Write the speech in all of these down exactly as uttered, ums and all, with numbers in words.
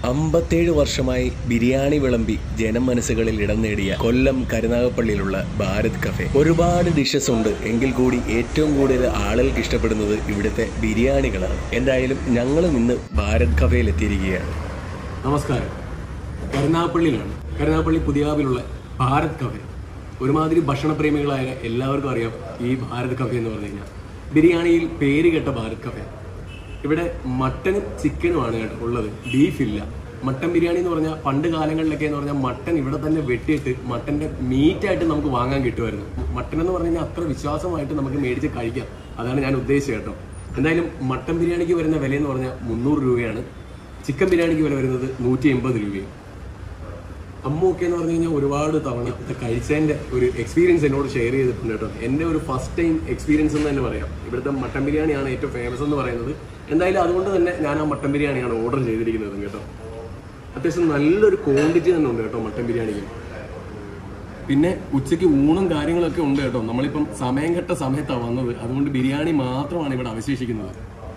അമ്പത്തേഴ് വർഷമായി ബിരിയാണി വിളമ്പി ജനമനസ്സുകളിൽ ഇടം നേടിയ കൊല്ലം കരുനാഗപ്പള്ളിയിലുള്ള ഭാരത് കഫേ. ഒരുപാട് ഡിഷസ് ഉണ്ട്, എങ്കിൽ കൂടി ഏറ്റവും കൂടുതൽ ആളുകൾക്ക് ഇഷ്ടപ്പെടുന്നത് ഇവിടുത്തെ ബിരിയാണികളാണ്. എന്തായാലും ഞങ്ങൾ ഇന്ന് ഭാരത് കഫേയിൽ എത്തിയിരിക്കുകയാണ്. നമസ്കാരം. കരുനാഗപ്പള്ളിയിലാണ്, കരുനാഗപ്പള്ളി പുതിയാവിലുള്ള ഭാരത് കഫേ. ഒരുമാതിരി ഭക്ഷണപ്രേമികളായ എല്ലാവർക്കും അറിയാം ഈ ഭാരത് കഫേ എന്ന് പറഞ്ഞു കഴിഞ്ഞാൽ. ബിരിയാണിയിൽ പേര് കേട്ട ഭാരത് കഫേ. ഇവിടെ മട്ടനും ചിക്കനുമാണ് കേട്ടോ ഉള്ളത്, ബീഫില്ല. മട്ടൻ ബിരിയാണി എന്ന് പറഞ്ഞാൽ പണ്ട് കാലങ്ങളിലൊക്കെ എന്ന് പറഞ്ഞാൽ മട്ടൻ ഇവിടെ തന്നെ വെട്ടിയിട്ട് മട്ടൻ്റെ മീറ്റായിട്ട് നമുക്ക് വാങ്ങാൻ കിട്ടുമായിരുന്നു. മട്ടൻ എന്ന് പറഞ്ഞു കഴിഞ്ഞാൽ അത്ര വിശ്വാസമായിട്ട് നമുക്ക് മേടിച്ച് കഴിക്കാം. അതാണ് ഞാൻ ഉദ്ദേശിച്ചത് കേട്ടോ. എന്തായാലും മട്ടൻ ബിരിയാണിക്ക് വരുന്ന വില എന്ന് പറഞ്ഞാൽ മുന്നൂറ് രൂപയാണ്. ചിക്കൻ ബിരിയാണിക്ക് വില വരുന്നത് നൂറ്റി എൺപത് രൂപയും. അമ്മൊക്കെ എന്ന് പറഞ്ഞു കഴിഞ്ഞാൽ ഒരുപാട് തവണ കഴിച്ചതിൻ്റെ ഒരു എക്സ്പീരിയൻസ് എന്നോട് ഷെയർ ചെയ്തിട്ടുണ്ട് കേട്ടോ. എൻ്റെ ഒരു ഫസ്റ്റ് ടൈം എക്സ്പീരിയൻസ് എന്ന് തന്നെ പറയാം. ഇവിടുത്തെ മട്ടൻ ബിരിയാണിയാണ് ഏറ്റവും ഫേമസ് എന്ന് പറയുന്നത്. എന്തായാലും അതുകൊണ്ട് തന്നെ ഞാൻ ആ മട്ടൻ ബിരിയാണിയാണ് ഓർഡർ ചെയ്തിരിക്കുന്നത് കേട്ടോ. അത്യാവശ്യം നല്ലൊരു ക്വാണ്ടിറ്റി തന്നെ ഉണ്ട് കേട്ടോ മട്ടൻ ബിരിയാണിക്ക്. പിന്നെ ഉച്ചയ്ക്ക് ഊണും കാര്യങ്ങളൊക്കെ ഉണ്ട് കേട്ടോ. നമ്മളിപ്പം സമയം കെട്ട സമയത്താണ് വന്നത്, അതുകൊണ്ട് ബിരിയാണി മാത്രമാണ് ഇവിടെ അവശേഷിക്കുന്നത്.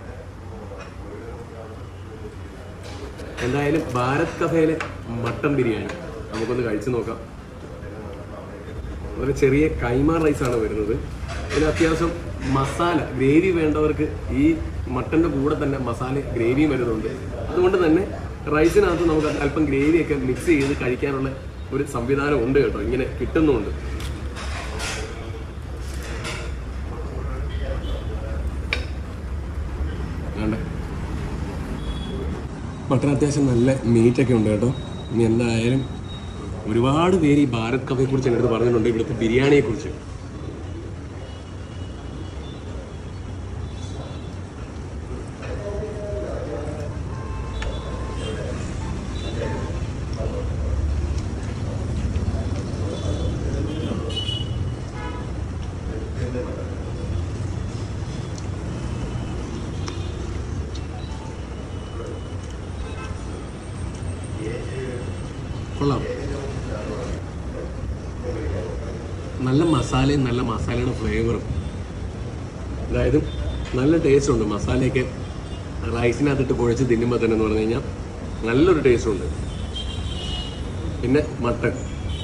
എന്തായാലും ഭാരത് കഫേയിലെ മട്ടൻ ബിരിയാണി നമുക്കൊന്ന് കഴിച്ചു നോക്കാം. ഒരു ചെറിയ കൈമ റൈസാണ് വരുന്നത്. ഇതിന് അത്യാവശ്യം മസാല ഗ്രേവി വേണ്ടവർക്ക് ഈ മട്ടൻ്റെ കൂടെ തന്നെ മസാല ഗ്രേവിയും വരുന്നുണ്ട്. അതുകൊണ്ട് തന്നെ റൈസിനകത്ത് നമുക്ക് അല്പം ഗ്രേവിയൊക്കെ മിക്സ് ചെയ്ത് കഴിക്കാനുള്ള ഒരു സംവിധാനം ഉണ്ട് കേട്ടോ. ഇങ്ങനെ കിട്ടുന്നുണ്ട്. വേണ്ട മട്ടൻ അത്യാവശ്യം നല്ല മീറ്റൊക്കെ ഉണ്ട് കേട്ടോ. ഇനി എന്തായാലും ഒരുപാട് പേര് ഈ ഭാരത് കഫയെ കുറിച്ച് എൻ്റെ അടുത്ത് പറഞ്ഞിട്ടുണ്ട്, ഇവിടുത്തെ ബിരിയാണിയെ കുറിച്ച്. കൊള്ളാം. നല്ല മസാലയും നല്ല മസാലയുടെ ഫ്ലേവറും, അതായത് നല്ല ടേസ്റ്റ് ഉണ്ട്. മസാലയൊക്കെ റൈസിനകത്തിട്ട് കുഴച്ച് തിന്നുമ്പോൾ തന്നെ എന്ന് പറഞ്ഞു കഴിഞ്ഞാൽ നല്ലൊരു ടേസ്റ്റ് ഉണ്ട്. പിന്നെ മട്ടൻ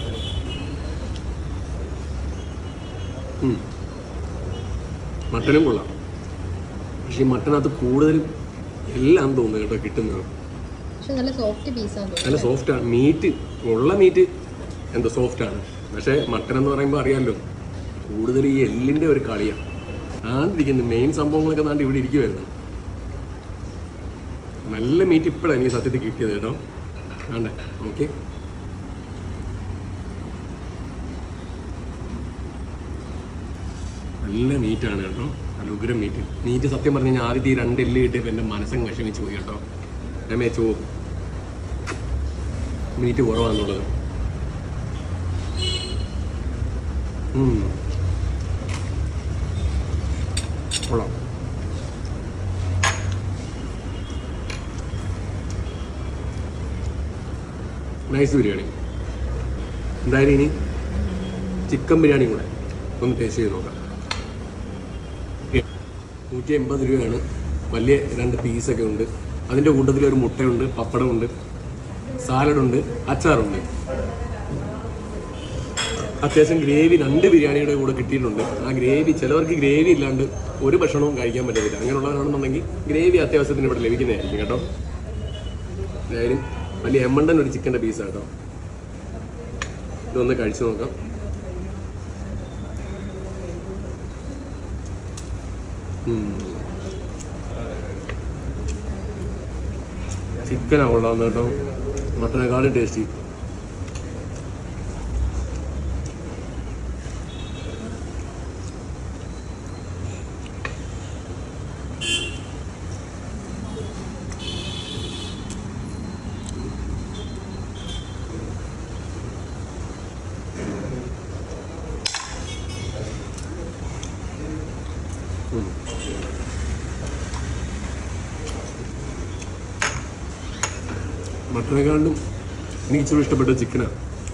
മട്ടനും കൊള്ളാം. പക്ഷെ ഈ മട്ടനകത്ത് കൂടുതലും എല്ലാം തോന്നുന്നു കേട്ടോ കിട്ടുന്നത്. നല്ല സോഫ്റ്റ് പീസാണ്, നല്ല സോഫ്റ്റാണ്. മീറ്റ് ഉള്ള മീറ്റ് എന്തോ സോഫ്റ്റാണ്. പക്ഷേ മട്ടൻ എന്ന് പറയുമ്പോൾ അറിയാമല്ലോ കൂടുതൽ ഈ എല്ലിൻ്റെ ഒരു കളിയാണ്. ആണ്ടിരിക്കുന്നത് മെയിൻ സംഭവങ്ങളൊക്കെ നാണ്ട് ഇവിടെ ഇരിക്കുമായിരുന്നു. നല്ല മീറ്റ് ഇപ്പോഴാണ് എനിക്ക് സത്യത്തിൽ കിട്ടിയത് കേട്ടോ. ആണ്ടേ ഓക്കെ. നല്ല മീറ്റാണ് കേട്ടോ, നല്ല ഉഗ്രം മീറ്റ്. മീറ്റ് സത്യം പറഞ്ഞു കഴിഞ്ഞാൽ ആദ്യത്തെ ഈ രണ്ട് എല്ല് കിട്ടിയപ്പോൾ എൻ്റെ മനസ്സങ്ങ് വിഷമിച്ച് പോയി കേട്ടോ. ഞാൻ മേച്ചോ മീറ്റ് കുറവാണെന്നുള്ളത്. കൊള്ളാം. നൈസ് ബിരിയാണി. എന്തായാലും ഇനി ചിക്കൻ ബിരിയാണി കൂടെ ഒന്ന് ടേസ്റ്റ് ചെയ്ത് നോക്കാം. നൂറ്റി എൺപത് രൂപയാണ്. വലിയ രണ്ട് പീസൊക്കെ ഉണ്ട്. അതിൻ്റെ കൂട്ടത്തിൽ ഒരു മുട്ടയുണ്ട്, പപ്പടമുണ്ട്, സാലഡുണ്ട്, അച്ചാറുണ്ട്. അത്യാവശ്യം ഗ്രേവി രണ്ട് ബിരിയാണിയുടെ കൂടെ കിട്ടിയിട്ടുണ്ട്. ആ ഗ്രേവി ചിലവർക്ക് ഗ്രേവി ഇല്ലാണ്ട് ഒരു ഭക്ഷണവും കഴിക്കാൻ പറ്റത്തില്ല. അങ്ങനെയുള്ളവരാണെന്നുണ്ടെങ്കിൽ ഗ്രേവി അത്യാവശ്യത്തിന് ഇവിടെ ലഭിക്കുന്നതായിരിക്കും കേട്ടോ. എന്തായാലും വലിയ എമ്മണ്ടൻ ഒരു ചിക്കൻ്റെ പീസാണ് കേട്ടോ. ഇതൊന്ന് കഴിച്ചു നോക്കാം. ചിക്കനാണ് കൊള്ളാവുന്നത് കേട്ടോ, മട്ടനേക്കാളും ടേസ്റ്റി. മട്ടനേക്കാളും എനിക്ക് ഇച്ചിരി ഇഷ്ടപ്പെട്ട ചിക്കനാണ്.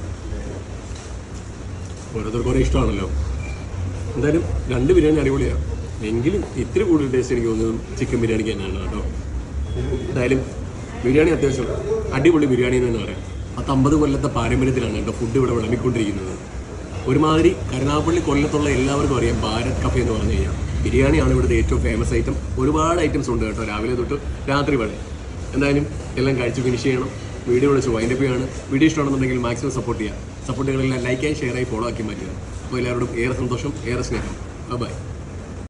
ഓരോരുത്തർക്ക് ഓരോ ഇഷ്ടമാണല്ലോ. എന്തായാലും രണ്ട് ബിരിയാണി അടിപൊളിയാണ്. എങ്കിലും ഇത്തിരി കൂടുതൽ ടേസ്റ്റ് എനിക്ക് തോന്നുന്നത് ചിക്കൻ ബിരിയാണിക്ക് തന്നെയാണ് കേട്ടോ. എന്തായാലും ബിരിയാണി അത്യാവശ്യം അടിപൊളി ബിരിയാണി എന്ന് പറയാം. പത്തമ്പത് കൊല്ലത്തെ പാരമ്പര്യത്തിലാണ് കേട്ടോ ഫുഡ് ഇവിടെ വിളമ്പിക്കൊണ്ടിരിക്കുന്നത്. ഒരുമാതിരി കരുനാഗപ്പള്ളി കൊല്ലത്തുള്ള എല്ലാവർക്കും അറിയാം ഭാരത് കഫേ എന്ന് പറഞ്ഞു കഴിഞ്ഞാൽ ബിരിയാണിയാണ് ഇവിടുത്തെ ഏറ്റവും ഫേമസ് ഐറ്റം. ഒരുപാട് ഐറ്റംസ് ഉണ്ട് കേട്ടോ, രാവിലെ തൊട്ട് രാത്രി വരെ. എന്തായാലും എല്ലാം കഴിച്ച് ഫിനിഷ് ചെയ്യണം. വീഡിയോ വിളിച്ച് വൈൻഡപ്പ് ചെയ്യാണ്. വീഡിയോ ഇഷ്ടമാണെന്നുണ്ടെങ്കിൽ മാക്സിമം സപ്പോർട്ട് ചെയ്യുക. സപ്പോർട്ടുകളെല്ലാം ലൈക്കായി ഷെയറായി ഫോളോ ആക്കി മാറ്റുക. അപ്പോൾ എല്ലാവരോടും ഏറെ സന്തോഷം, ഏറെ സ്നേഹം. ബൈ.